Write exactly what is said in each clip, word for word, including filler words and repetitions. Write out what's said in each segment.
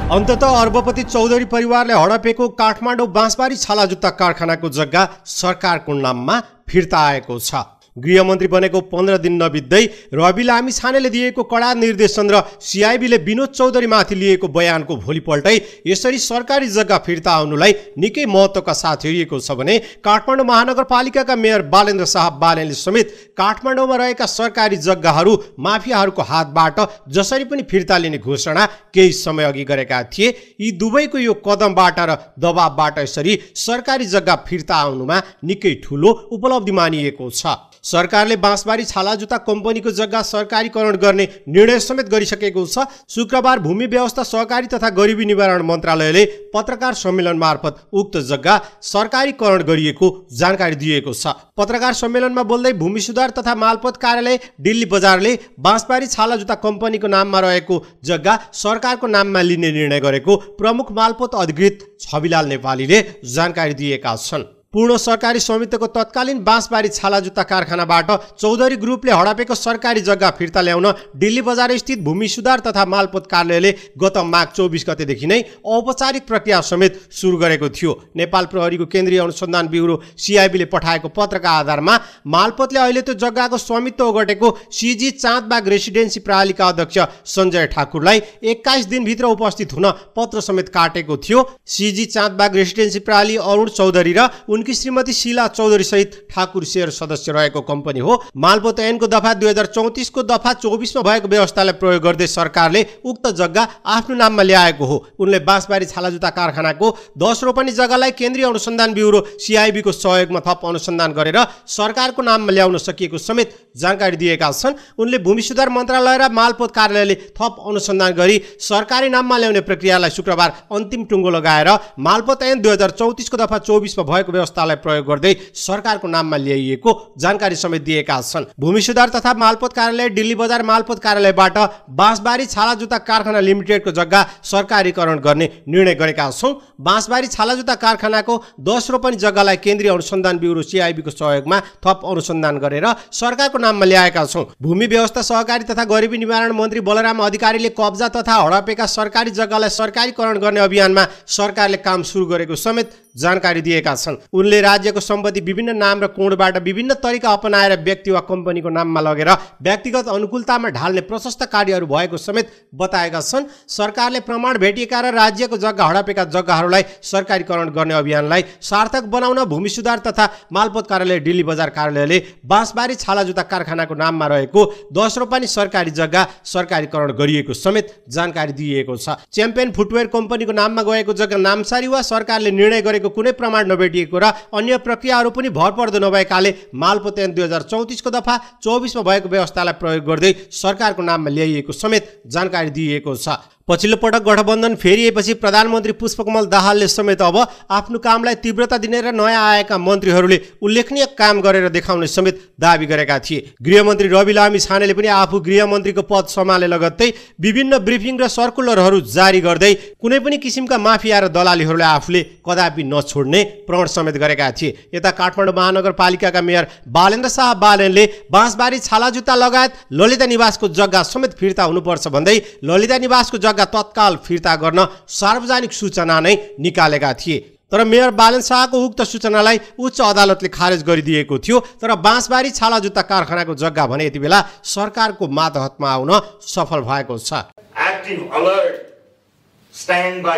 अन्ततः अर्बपति चौधरी परिवारले हडपेको काठमाडौँ बाँसबारी छाला जुत्ता कारखानाको जग्गा सरकारको नाममा फिर्ता आएको छ। गृहमन्त्री बनेको पन्ध्र दिन नबित्दै रवि लामिछानेले दिएको कडा निर्देशन र सिआइबीले विनोद चौधरीमाथि लिएको बयानको भोलिपल्टै यसरी सरकारी जग्गा फिर्ता आउनुलाई निकै महत्त्वका साथ हेरिएको छ भने काठमाडौँ महानगरपालिकाका मेयर बालेन्द्र शाह बालेनले समेत काठमाडौँमा रहेका सरकारी जग्गाहरू माफियाहरूको हातबाट जसरी पनि फिर्ता लिने घोषणा केही समय अघि गरेका थिए। यी दुवैको यो कदमबाट र दबावबाट यसरी सरकारी जग्गा फिर्ता आउनुमा निकै ठूलो उपलब्धि मानिएको छ। सरकारले बाँसबारी छाला जुत्ता कम्पनीको जग्गा सरकारीकरण गर्ने निर्णय समेत गरिसकेको छ। शुक्रबार भूमि व्यवस्था सहकारी तथा गरिबी निवारण मन्त्रालयले पत्रकार सम्मेलन मार्फत उक्त जग्गा सरकारीकरण गरिएको जानकारी दिएको छ। पत्रकार सम्मेलनमा बोल्दै भूमि सुधार तथा मालपोत कार्यालय दिल्ली बजारले बाँसबारी छाला जुत्ता कम्पनीको नाममा रहेको जग्गा सरकारको नाममा लिने निर्णय गरेको प्रमुख मालपोत अधिकृत छविलाल नेपालीले जानकारी दिएका छन्। पूर्ण सरकारी स्वामित्वको तत्कालीन बाँसबारी छाला जुत्ता कारखानाबाट चौधरी ग्रुपले हडपेको सरकारी जग्गा फिर्ता ल्याउन दिल्ली बजार स्थित भूमि सुधार तथा मालपोत कार्यालयले गत माघ चौबिस गतेदेखि नै औपचारिक प्रक्रिया समेत सुरु गरेको थियो। नेपाल प्रहरीको केन्द्रीय अनुसन्धान ब्युरो सिआइबीले पठाएको पत्रका आधारमा मालपोतले अहिले त्यो जग्गाको स्वामित्व ओगटेको सिजी चाँदबाग रेसिडेन्सी प्रणालीका अध्यक्ष सञ्जय ठाकुरलाई एक्काइस दिनभित्र उपस्थित हुन पत्र समेत काटेको थियो। सिजी चाँदबाग रेसिडेन्सी प्रणाली अरुण चौधरी र उनकी श्रीमती शीला चौधरी सहित ठाकुर शेयर सदस्य रहेको कम्पनी हो। मालपोत ऐनको दफा दुई हजार चौतिस को दफा चौबिसमा भएको व्यवस्थालाई प्रयोग गर्दै सरकारले उक्त जग्गा आफ्नो नाममा ल्याएको हो। उनले बाँसबारी छाला जुत्ता कारखानाको दस रोपनी जग्गालाई केन्द्रीय अनुसन्धान ब्युरो सिआइबीको सहयोगमा थप अनुसन्धान गरेर सरकारको नाममा ल्याउन सकिएको समेत जानकारी दिएका छन्। उनले भूमि सुधार मन्त्रालय र मालपोत कार्यालयले थप अनुसन्धान गरी सरकारी नाममा ल्याउने प्रक्रियालाई शुक्रबार अन्तिम टुङ्गो लगाएर मालपोत ऐन दुई हजार चौतिस को दफा चौबिसमा भएको व्यवस्थालाई प्रयोग गर्दै सरकारको नाममा ल्याइएको जानकारी समेत दिएका छन्। भूमि सुधार तथा मालपोत कार्यालय दिल्ली बजार मालपोत कार्यालयबाट बाँसबारी छाला जुत्ता कारखाना लिमिटेडको जग्गा सरकारीकरण गर्ने निर्णय गरेका छौं। बाँसबारी छाला जुत्ता कारखानाको दस रोपनी जग्गालाई केन्द्रीय अनुसन्धान ब्युरो सिआइबीको सहयोगमा थप अनुसन्धान गरेर सरकारको नाममा ल्याएका छौं। भूमि व्यवस्था सहकारी तथा गरिबी निवारण मन्त्री बलराम अधिकारीले कब्जा तथा हडपेका सरकारी जग्गालाई सरकारीकरण गर्ने अभियानमा सरकारले काम सुरु गरेको समेत जानकारी दिएका छन्। उनले राज्यको सम्पत्ति विभिन्न नाम र कोणबाट विभिन्न तरिका अपनाएर व्यक्ति वा कम्पनीको नाममा लगेर व्यक्तिगत अनुकूलतामा ढाल्ने प्रशस्त कार्यहरू भएको समेत बताएका छन्। सरकारले प्रमाण भेटिएका र राज्यको जग्गा हडपेका जग्गाहरूलाई सरकारीकरण गर्ने अभियानलाई सार्थक बनाउन भूमि सुधार तथा मालपोत कार्यालय दिल्ली बजार कार्यालयले बाँसबारी छाला जुत्ता कारखानाको नाममा रहेको दस रोपनी सरकारी जग्गा सरकारीकरण गरिएको समेत जानकारी दिइएको छ। च्याम्पियन फुटवेयर कम्पनीको नाममा गएको जग्गा नामसारी वा सरकारले निर्णय गरेको कुनै प्रमाण नभेटिएको र अन्य प्रक्रियाहरू पनि भरपर्दो नभएकाले मालपोत ऐन दुई हजार चौतिस को दफा चौबिसमा भएको व्यवस्थालाई प्रयोग गर्दै सरकारको नाममा ल्याइएको समेत जानकारी दिइएको छ। पछिल्लो पटक गठबन्धन फेरिएपछि प्रधानमन्त्री पुष्पकमल दाहालले समेत अब आफ्नो कामलाई तीव्रता दिने र नयाँ आएका मन्त्रीहरूले उल्लेखनीय काम गरेर देखाउने समेत दाबी गरेका थिए। गृहमन्त्री रवि लामिछानेले पनि आफू गृहमन्त्रीको पद सम्हाले लगत्तै विभिन्न ब्रिफिङ र सर्कुलरहरू जारी गर्दै कुनै पनि किसिमका माफिया र दलालीहरूलाई आफूले कदापि नछोड्ने प्रण समेत गरेका थिए। यता काठमाडौँ महानगरपालिकाका मेयर बालेन्द्र शाह बालेनले बाँसबारी छाला जुत्ता लगायत ललिता निवासको जग्गा समेत फिर्ता हुनुपर्छ भन्दै ललिता निवासको जग्गा तत्काल फिर्ता गर्न सार्वजनिक सूचना नै निकालेका थिए। तर मेयर बालेन्द्र शाहको उक्त सूचनालाई उच्च अदालतले खारेज गरिदिएको थियो। तर बाँसबारी छाला जुत्ता कारखानाको जग्गा भने यति बेला सरकारको मातहतमा आउन सफल भएको छ। Active alert standby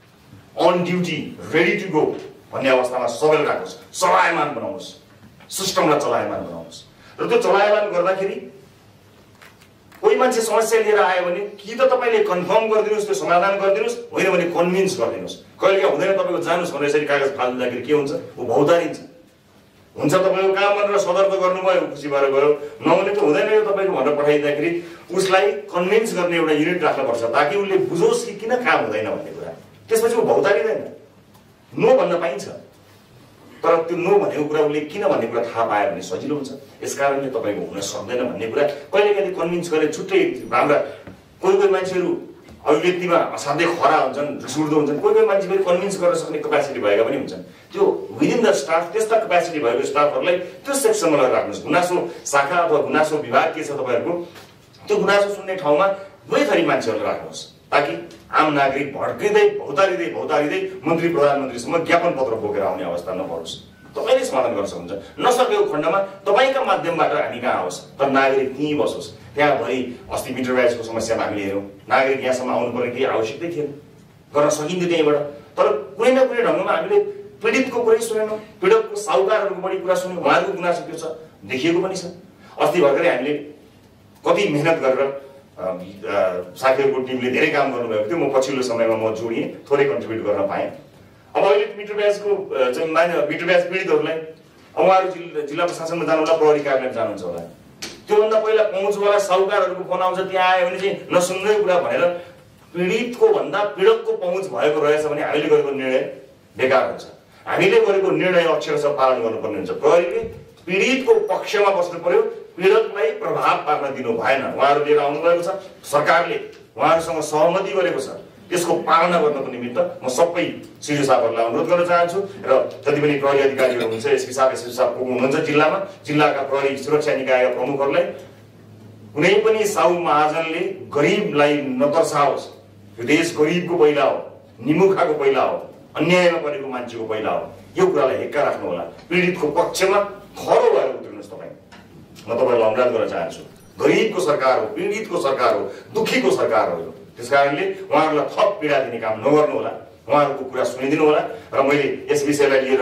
on duty ready to go भन्ने अवस्थामा सबैले राख्नुहोस्, चलायमान बनाउनुहोस्, सिस्टमलाई चलायमान बनाउनुहोस्। र त्यो चलायमान गर्दाखेरि कोही मान्छे समस्या लिएर आयो भने कि त तपाईले कन्फर्म गरिदिनुस्, त्यो समाधान गरिदिनुस्, होइन भने कन्भिन्स गरिदिनुस्। कहिले हुँदैन तपाईको जानुस् भनेर यसरी कागज फाल्दाखेरि के हुन्छ, ऊ भौतारिन्छ। हुन्छ तपाईको काम भनेर सदर्प गर्नुभयो, खुसी भएर गयो, नहुने त हुँदैन यो तपाईको भनेर पठाइदिँदाखेरि उसलाई कन्भिन्स गर्ने एउटा युनिट राख्नुपर्छ ताकि उसले बुझोस् कि किन काम हुँदैन भन्ने कुरा। त्यसपछि ऊ भौतारिँदैन, नो भन्न पाइन्छ। तर त्यो नो भनेको कुरा उसले किन भन्ने कुरा थाहा पायो भने सजिलो हुन्छ। यसकारणले तपाईँको हुन सक्दैन भन्ने कुरा कहिले कहिले कन्भिन्स गरे छुट्टै हाम्रा कोही कोही मान्छेहरू अभिव्यक्तिमा असाध्यै खरा हुन्छन्, रिसउठ्दो हुन्छन्, कोही कोही मान्छे फेरि कन्भिन्स गर्न सक्ने क्यापासिटी भएका पनि हुन्छन्। त्यो विदिन द स्टाफ त्यस्ता क्यापासिटी भएको स्टाफहरूलाई त्यो सेक्सनमा लगेर राख्नुहोस्। गुनासो शाखा अथवा गुनासो विभाग के छ तपाईँहरूको, त्यो गुनासो सुन्ने ठाउँमा दुवै थरी मान्छेहरूलाई राख्नुहोस् ताकि आम नागरिक भड्किँदै भौतारिँदै भौतारिँदै मन्त्री प्रधानमन्त्रीसम्म ज्ञापन पत्र बोकेर आउने अवस्था नपरोस्। तपाईँले समाधान गर्न सक्नुहुन्छ। नसकेको खण्डमा तपाईँका माध्यमबाट हामी कहाँ आओस्, तर नागरिक त्यहीँ बसोस्। त्यहाँ भरि अस्ति मिटर ब्याजको समस्यामा हामीले हेऱ्यौँ, नागरिक यहाँसम्म आउनुपर्ने केही आवश्यकतै थिएन, गर्न सकिन्थ्यो त्यहीँबाट। तर कुनै न कुनै ढङ्गमा हामीले पीडितको कुरै सुनेनौँ, पीडितको साहुकारहरूको बढी कुरा सुन्यौँ, उहाँहरूको गुनासो त्यो छ, देखिएको पनि छ। अस्ति भर्खरै हामीले कति मेहनत गरेर साथीहरूको टिमले धेरै काम गर्नुभएको थियो, म पछिल्लो समयमा म जोडिएँ, थोरै कन्ट्रिब्युट गर्न पाएँ। अब अहिले मिटर ब्याजको चाहिँ मिटर ब्याज पीडितहरूलाई अब उहाँहरू जिल्ला जिल्ला प्रशासनमा जानु होला, प्रहरी कार्यालयमा जानुहुन्छ होला। त्योभन्दा पहिला पहुँचवाला साहुकारहरूको फोन आउँछ, त्यहाँ आयो भने चाहिँ नसुन्दै कुरा भनेर पीडितको भन्दा पीडकको पहुँच भएको रहेछ भने हामीले गरेको निर्णय बेकार हुन्छ। हामीले गरेको निर्णय अक्षरशः पालन गर्नुपर्ने हुन्छ। प्रहरीले पीडितको पक्षमा बस्नु पर्यो, पीडकलाई प्रभाव पार्न दिनु भएन। उहाँहरू लिएर आउनुभएको छ, सरकारले उहाँहरूसँग सहमति गरेको छ, त्यसको पालना गर्नको निमित्त म सबै सिडिओ साहबहरूलाई अनुरोध गर्न चाहन्छु र जति पनि प्रहरी अधिकारीहरू हुनुहुन्छ, एसपी साहब एसपी साहब को हुनुहुन्छ जिल्लामा, जिल्लाका प्रहरी सुरक्षा निकायका प्रमुखहरूलाई कुनै पनि साहु महाजनले गरिबलाई नतर्साओस्। यो देश गरिबको पहिला हो, निमुखाको पहिला हो, अन्यायमा परेको मान्छेको पहिला हो। यो कुरालाई हेक्का राख्नु होला। पीडितको पक्षमा खरो भएर उत्रिनुहोस्। तपाईँ म तपाईँलाई अनुरोध गर्न चाहन्छु। गरिबको सरकार हो, पीडितको सरकार हो, दुखीको सरकार हो। त्यस कारणले उहाँहरूलाई थप पीडा दिने काम नगर्नु होला, उहाँहरूको कुरा सुनिदिनु होला। र मैले यस विषयलाई लिएर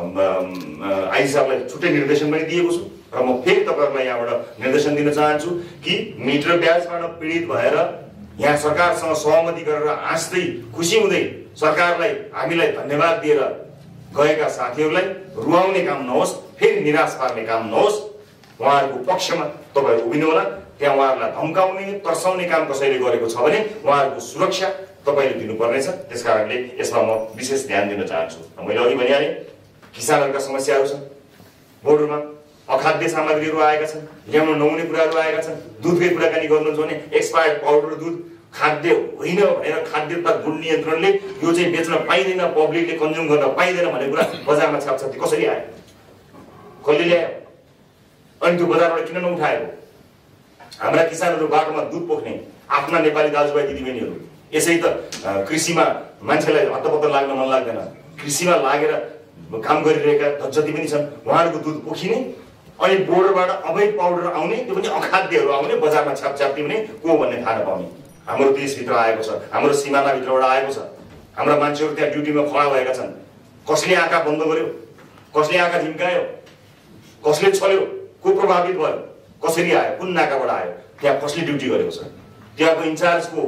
आइजी साहबलाई छुट्टै निर्देशन पनि दिएको छु र म फेरि तपाईँहरूलाई यहाँबाट निर्देशन दिन चाहन्छु कि मिटर ब्याजबाट पीडित भएर यहाँ सरकारसँग सहमति गरेर हाँस्दै खुसी हुँदै सरकारलाई हामीलाई धन्यवाद दिएर गएका साथीहरूलाई रुवाउने काम नहोस्, फेरि निराश पार्ने काम नहोस्। उहाँहरूको पक्षमा तपाईँहरू उभिनु होला। त्यहाँ उहाँहरूलाई धम्काउने तर्साउने काम कसैले गरेको छ भने उहाँहरूको सुरक्षा तपाईँले दिनुपर्नेछ। त्यस कारणले यसमा म विशेष ध्यान दिन चाहन्छु। मैले अघि भनिहालेँ, किसानहरूका समस्याहरू छन्, बोर्डरमा अखाद्य सामग्रीहरू आएका छन्, ल्याउन नहुने कुराहरू आएका छन्। दुधकै कुराकानी गर्नुहुन्छ भने एक्सपायर्ड पाउडर दुध खाद्य होइन भनेर खाद्य तथा गुण नियन्त्रणले यो चाहिँ बेच्न पाइँदैन, पब्लिकले कन्ज्युम गर्न पाइँदैन भन्ने कुरा बजारमा छापछाप्ती कसरी आयो, कसले ल्यायो, अनि त्यो बजारबाट किन नउठाएको? हाम्रा किसानहरू बाटोमा दुध पोख्ने आफ्ना नेपाली दाजुभाइ दिदीबहिनीहरू, यसै त कृषिमा मान्छेलाई हत्तपत्त लाग्न मन लाग्दैन, कृषिमा लागेर काम गरिरहेका जति पनि छन्, उहाँहरूको दुध पोखिने अनि बोर्डरबाट अवैध पाउडर आउने, त्यो पनि अखाद्यहरू आउने, बजारमा छापछाप्ती हुने, को भन्ने थाहा नपाउने। हाम्रो देशभित्र आएको छ, हाम्रो सिमानाभित्रबाट आएको छ, हाम्रा मान्छेहरू त्यहाँ ड्युटीमा खडा भएका छन्। कसले आँखा बन्द गर्यो, कसले आँखा झिम्कायो, कसले छल्यो, को प्रभावित भयो, कसरी आयो, कुन नाकाबाट आयो, त्यहाँ कसले ड्युटी गरेको छ, त्यहाँको इन्चार्ज को,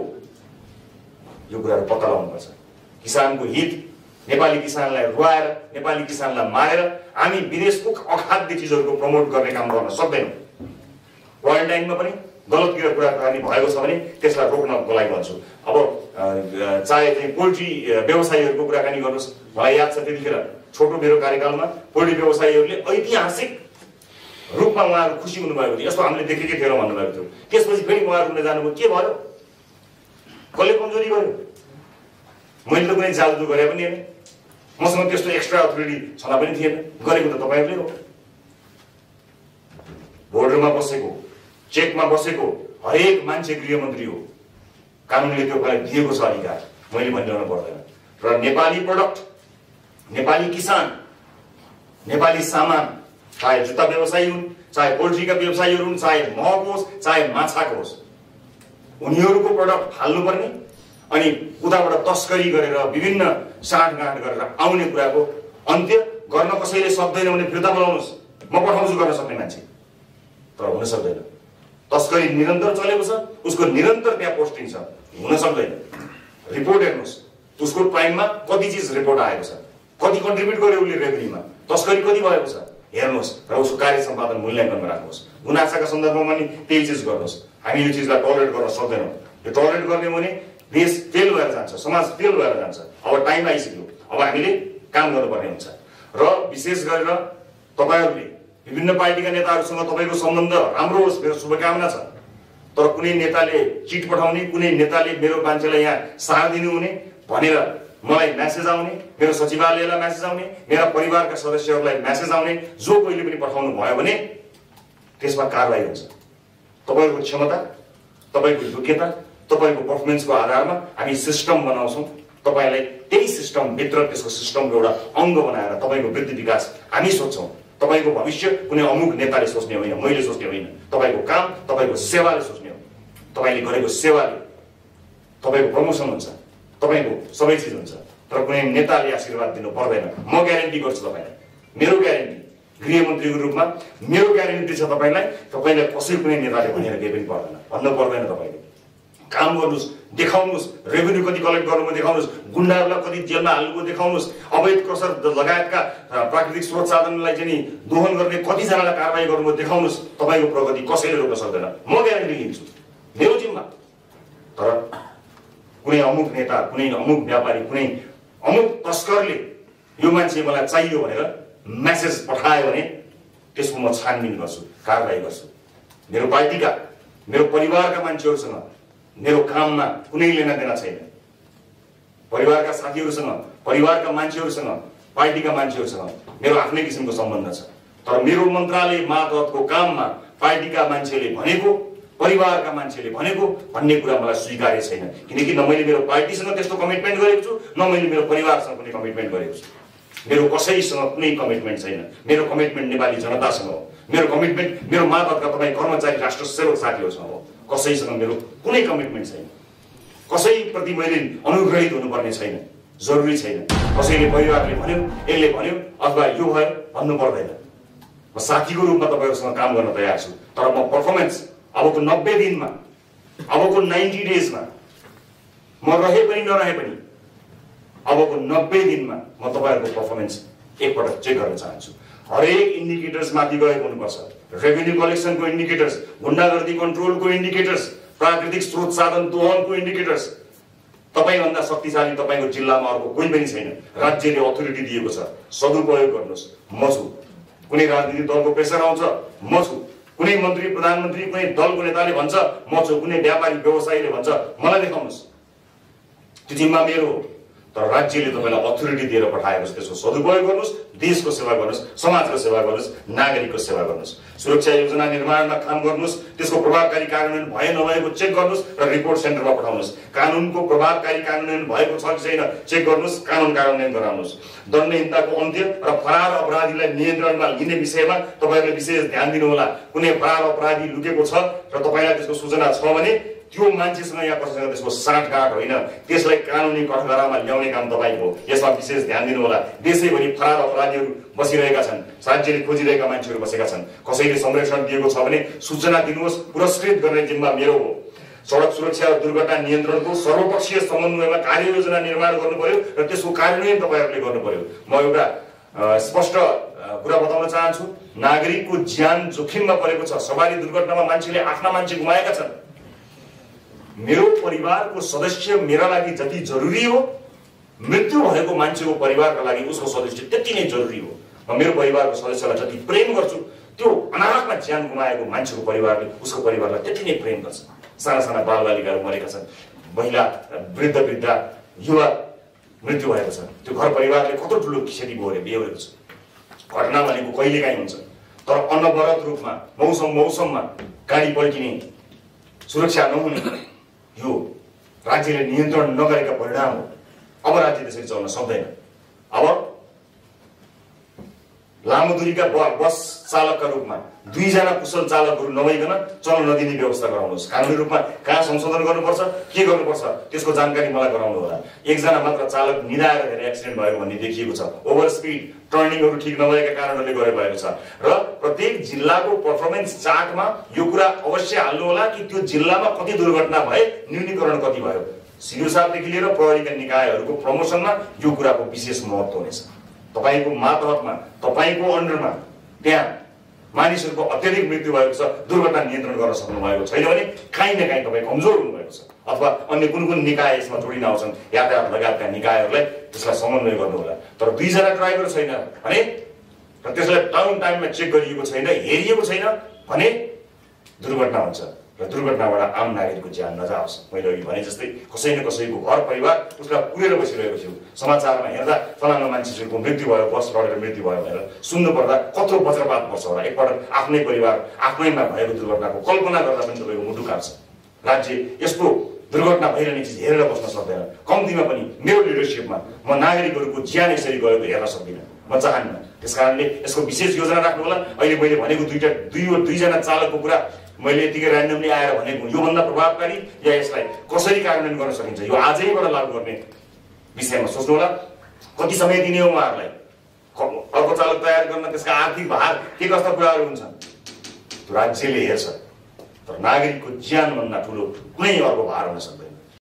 यो कुराहरू पत्ता लगाउनुपर्छ। किसानको हित, नेपाली किसानलाई रुवाएर, नेपाली किसानलाई मारेर हामी विदेशको अखाद्य चिजहरूको प्रमोट गर्ने काम गर्न सक्दैनौँ। क्वारेन्टाइनमा पनि गलत कुराकानी भएको छ भने त्यसलाई रोक्नको लागि भन्छु। अब चाहे चाहिँ पोल्ट्री व्यवसायीहरूको कुराकानी गर्नुहोस्, मलाई याद छ त्यतिखेर छोटो मेरो कार्यकालमा पोल्ट्री व्यवसायीहरूले ऐतिहासिक रूपमा उहाँहरू खुसी हुनुभएको थियो, यस्तो हामीले देखेकै थिएनौँ भन्नुभएको थियो। त्यसपछि फेरि उहाँहरू हुन जानुभयो, के भयो, कसले कमजोरी गर्यो? मैले त कुनै जादु गरे पनि होइन, मसँग त्यस्तो एक्स्ट्रा अथोरिटी छन पनि थिएन, गरेको त तपाईँहरूले हो। बोर्डरमा बसेको, चेकमा बसेको हरेक मान्छे गृहमन्त्री हो, कानुनले त्यो दिएको छ अधिकार, मैले भनिरहनु पर्दैन। र नेपाली प्रोडक्ट, नेपाली किसान, नेपाली सामान, चाहे जुत्ता व्यवसायी हुन्, चाहे पोल्ट्रीका व्यवसायीहरू हुन्, चाहे महको होस्, चाहे माछाको होस्, उनीहरूको प्रोडक्ट फाल्नुपर्ने अनि उताबाट तस्करी गरेर विभिन्न साँठगाँठ गरेर आउने कुराको अन्त्य गर्न कसैले सक्दैन भने फिर्ता बोलाउनुहोस्, म पठाउँछु गर्न सक्ने मान्छे, तर हुन सक्दैन। तस्करी निरन्तर चलेको छ, उसको निरन्तर त्यहाँ पोस्टिङ छ, हुन सक्दैन। रिपोर्ट हेर्नुहोस्, उसको टाइममा कति चिज रिपोर्ट आएको छ, कति कन्ट्रिब्युट गर्यो उसले रेभेन्यूमा, तस्करी कति भएको छ हेर्नुहोस् र उसको कार्य सम्पादन मूल्याङ्कनमा राख्नुहोस्। गुनासाका सन्दर्भमा पनि त्यही चिज गर्नुहोस्। हामी यो चिजलाई टलरेट गर्न सक्दैनौँ। यो टलरेट गर्ने भने देश फेल भएर जान्छ, समाज फेल भएर जान्छ। अब टाइम आइसक्यो, अब हामीले काम गर्नुपर्ने हुन्छ। र विशेष गरेर तपाईँहरूले विभिन्न पार्टीका नेताहरूसँग तपाईँको सम्बन्ध राम्रो होस्, मेरो शुभकामना छ। तर कुनै नेताले चिट पठाउने, कुनै नेताले मेरो मान्छेलाई यहाँ साथ दिनु हुने भनेर मलाई मेसेज आउने, मेरो सचिवालयलाई मेसेज आउने, मेरा परिवारका सदस्यहरूलाई मेसेज आउने, जो कोहीले पनि पठाउनु भयो भने त्यसमा कारबाही हुन्छ। तपाईँको क्षमता, तपाईँको योग्यता, तपाईँको पर्फर्मेन्सको आधारमा हामी सिस्टम बनाउँछौँ, तपाईँलाई त्यही सिस्टमभित्र त्यसको सिस्टमको एउटा अङ्ग बनाएर तपाईँको वृद्धि विकास हामी सोध्छौँ। तपाईँको भविष्य कुनै अमुक नेताले सोच्ने होइन, मैले सोच्ने होइन। तपाईँको काम तपाईँको सेवाले सोच्ने हो। तपाईँले गरेको सेवाले तपाईँको प्रमोसन हुन्छ, तपाईँको सबै चिज हुन्छ। तर कुनै नेताले आशीर्वाद दिनु पर्दैन। म ग्यारेन्टी गर्छु तपाईँलाई, मेरो ग्यारेन्टी गृहमन्त्रीको रूपमा मेरो ग्यारेन्टी छ तपाईँलाई। तपाईँलाई कसै कुनै नेताले भनेर केही पनि पर्दैन, भन्नु पर्दैन। तपाईँले काम गर्नुहोस्, देखाउनुहोस्, रेभेन्यू कति कलेक्ट गर्नुभयो देखाउनुहोस्, गुन्डाहरूलाई कति जेलमा हाल्नुभयो देखाउनुहोस्, अवैध क्रसर लगायतका प्राकृतिक स्रोत साधनलाई चाहिँ नि दोहन गर्ने कतिजनालाई कारवाही गर्नुभयो देखाउनुहोस्। तपाईँको प्रगति कसैले रोक्न सक्दैन, म ग्यारेन्टी लिन्छु, मेरो जिम्मा। तर कुनै अमुक नेता, कुनै अमुक व्यापारी, कुनै अमुक तस्करले यो मान्छे मलाई चाहियो भनेर मेसेज पठायो भने त्यसको म छानबिन गर्छु, कारवाही गर्छु। मेरो पार्टीका, मेरो परिवारका मान्छेहरूसँग मेरो काममा कुनै लेना देना छैन। परिवारका साथीहरूसँग, परिवारका मान्छेहरूसँग, पार्टीका मान्छेहरूसँग मेरो आफ्नै किसिमको सम्बन्ध छ। तर मेरो मन्त्रालय मातहतको काममा पार्टीका मान्छेले भनेको, परिवारका मान्छेले भनेको भन्ने कुरा मलाई स्वीकार्य छैन। किनकि न मैले मेरो पार्टीसँग त्यस्तो कमिटमेन्ट गरेको छु, न मैले मेरो परिवारसँग कुनै कमिटमेन्ट गरेको छु। मेरो कसैसँग कुनै कमिटमेन्ट छैन। मेरो कमिटमेन्ट नेपाली जनतासँग हो। मेरो कमिटमेन्ट मेरो मातहतका तपाईँ कर्मचारी, राष्ट्र सेवक साथीहरूसँग हो। कसैसँग मेरो कुनै कमिटमेन्ट छैन। कसैप्रति मैले अनुग्रहित हुनुपर्ने छैन, जरुरी छैन। कसैले परिवारले भन्यो, यसले भन्यो अथवा यो भयो भन्नु पर्दैन। म साथीको रूपमा तपाईँहरूसँग काम गर्न तयार छु। तर म पर्फर्मेन्स अबको नब्बे दिनमा, अबको नाइन्टी डेजमा म रहे पनि नरहे पनि अबको नब्बे दिनमा म तपाईँहरूको पर्फर्मेन्स एकपटक चेक गर्न चाहन्छु। हरेक इन्डिकेटर्स माथि गएको हुनुपर्छ। रेभेन्यू कलेक्सनको इन्डिकेटर्स, गुन्डागर्दी कन्ट्रोलको इन्डिकेटर्स, प्राकृतिक स्रोत साधन दोहनको इन्डिकेटर्स। तपाईँभन्दा शक्तिशाली तपाईँको जिल्लामा अर्को कोही पनि छैन। राज्यले अथोरिटी दिएको छ, सदुपयोग गर्नुहोस्। म छु। कुनै राजनीतिक दलको प्रेसर आउँछ, म छु। कुनै मन्त्री, प्रधानमन्त्री, कुनै दलको नेताले भन्छ म छु, कुनै व्यापारी व्यवसायीले भन्छ मलाई देखाउनुहोस्, त्यो जिम्मा मेरो हो। तर राज्यले तपाईँलाई अथोरिटी दिएर पठाएको छ, त्यसको सदुपयोग गर्नुहोस्, देशको सेवा गर्नुहोस्, समाजको सेवा गर्नुहोस्, नागरिकको सेवा गर्नुहोस्। सुरक्षा योजना निर्माणमा काम गर्नुहोस्, त्यसको प्रभावकारी कार्यान्वयन भए नभएको चेक गर्नुहोस् र रिपोर्ट सेन्टरमा पठाउनुहोस्। कानुनको प्रभावकारी कार्यान्वयन भएको छ कि छैन चेक गर्नुहोस्, कानुन कार्यान्वयन गराउनुहोस्। दण्डहीनताको अन्त्य र फरार अपराधीलाई नियन्त्रणमा लिने विषयमा तपाईँहरूले विशेष ध्यान दिनुहोला। कुनै फरार अपराधी लुकेको छ र तपाईँलाई त्यसको सूचना छ भने त्यो मान्छेसँग या कसैसँग त्यसको साँठगाँठ होइन, त्यसलाई कानुनी कठघरामा ल्याउने काम तपाईँको हो। यसमा विशेष ध्यान दिनुहोला। देशैभरि फरार अपराधीहरू बसिरहेका छन्, राज्यले खोजिरहेका मान्छेहरू बसेका छन्। कसैले संरक्षण दिएको छ भने सूचना दिनुहोस्, पुरस्कृत गर्ने जिम्मा मेरो हो। सडक सुरक्षा र दुर्घटना नियन्त्रणको सर्वपक्षीय समन्वयमा कार्ययोजना निर्माण गर्नु पर्यो र त्यसको कार्यान्वयन तपाईँहरूले गर्नु पर्यो। म एउटा स्पष्ट कुरा बताउन चाहन्छु, नागरिकको ज्यान जोखिममा परेको छ। सवारी दुर्घटनामा मान्छेले आफ्ना मान्छे गुमाएका छन्। मेरो परिवारको सदस्य मेरा लागि जति जरुरी हो, मृत्यु भएको मान्छेको परिवारका लागि उसको सदस्य त्यति नै जरुरी हो। म मेरो परिवारको सदस्यलाई जति प्रेम गर्छु, त्यो अनाहकमा ज्यान गुमाएको मान्छेको परिवारले उसको परिवारलाई त्यति नै प्रेम गर्छ। साना साना बालबालिकाहरू मरेका छन्, महिला, वृद्ध वृद्धा, युवा मृत्यु भएको छ। त्यो घर परिवारले कत्रो ठुलो क्षति बेहोरेको छ। घटना भनेको कहिलेकाहीँ हुन्छ, तर अनवरत रूपमा मौसम मौसममा गाडी पल्टिने, सुरक्षा नहुने, यो राज्यले नियन्त्रण नगरेका परिणाम हो। अब राज्य त्यसरी चल्न सक्दैन। अब लामो दूरीका बस चालकका रूपमा दुईजना कुशल चालकहरू नभइकन चल्न नदिने व्यवस्था गराउनुहोस्। कानुनी रूपमा कहाँ संशोधन गर्नुपर्छ, के गर्नुपर्छ त्यसको जानकारी मलाई गराउनु होला। एकजना मात्र चालक निदाएर धेरै एक्सिडेन्ट भएको भन्ने देखिएको छ। ओभर स्पिड, टर्निङहरू ठिक नभएका कारणहरूले गरे भएको छ। र प्रत्येक जिल्लाको पर्फर्मेन्स चार्टमा यो कुरा अवश्य हाल्नु होला कि त्यो जिल्लामा कति दुर्घटना भए, न्यूनीकरण कति भयो। सिडिओ साहबदेखि लिएर प्रहरीका निकायहरूको प्रमोसनमा यो कुराको विशेष महत्त्व हुनेछ। तपाईँको मातहतमा, तपाईँको अन्डरमा त्यहाँ मानिसहरूको अत्यधिक मृत्यु भएको छ, दुर्घटना नियन्त्रण गर्न सक्नु भएको छैन भने काहीँ न काहीँ तपाईँ कमजोर हुनुभएको छ। अथवा अन्य कुन कुन निकाय यसमा जोडिन आउँछन्, यातायात लगायतका निकायहरूलाई त्यसलाई समन्वय गर्नु होला। तर दुईजना ड्राइभर छैन भने र त्यसलाई टाउन टाइममा चेक गरिएको छैन, हेरिएको छैन भने दुर्घटना हुन्छ र दुर्घटनाबाट आम नागरिकको ज्यान नजाओस्। मैले अघि भने जस्तै कसै न कसैको घर परिवार उसलाई पुरेर बसिरहेको थियो। समाचारमा हेर्दा फलाना मान्छेको मृत्यु भयो, बस लडेर मृत्यु भयो भनेर सुन्नु पर्दा कत्रो वज्रपात पर्छ होला। एकपटक आफ्नै परिवार आफ्नैमा भएको दुर्घटनाको कल्पना गर्दा पनि तपाईँको मुटु काट्छ। राज्य यस्तो दुर्घटना भइरहने चिज हेरेर बस्न सक्दैन। कम्तीमा पनि मेरो लिडरसिपमा म नागरिकहरूको ज्यान यसरी गएको हेर्न सक्दिनँ, म चाहन्न। त्यस कारणले यसको विशेष योजना राख्नु होला। अहिले मैले भनेको दुईटा दुई दुईजना चालकको कुरा मैले यतिकै ऱ्यान्डमली आएर भनेको योभन्दा प्रभावकारी या यसलाई कसरी कार्यान्वयन गर्न सकिन्छ यो आजैबाट लागू गर्ने विषयमा सोच्नु होला। कति समय दिने हो उहाँहरूलाई, अर्को चालक तयार गर्न, त्यसका आर्थिक भार के कस्ता कुराहरू हुन्छन् त्यो राज्यले हेर्छ। तर नागरिकको ज्यानभन्दा ठुलो कुनै अर्को भार हुन सक्दैन।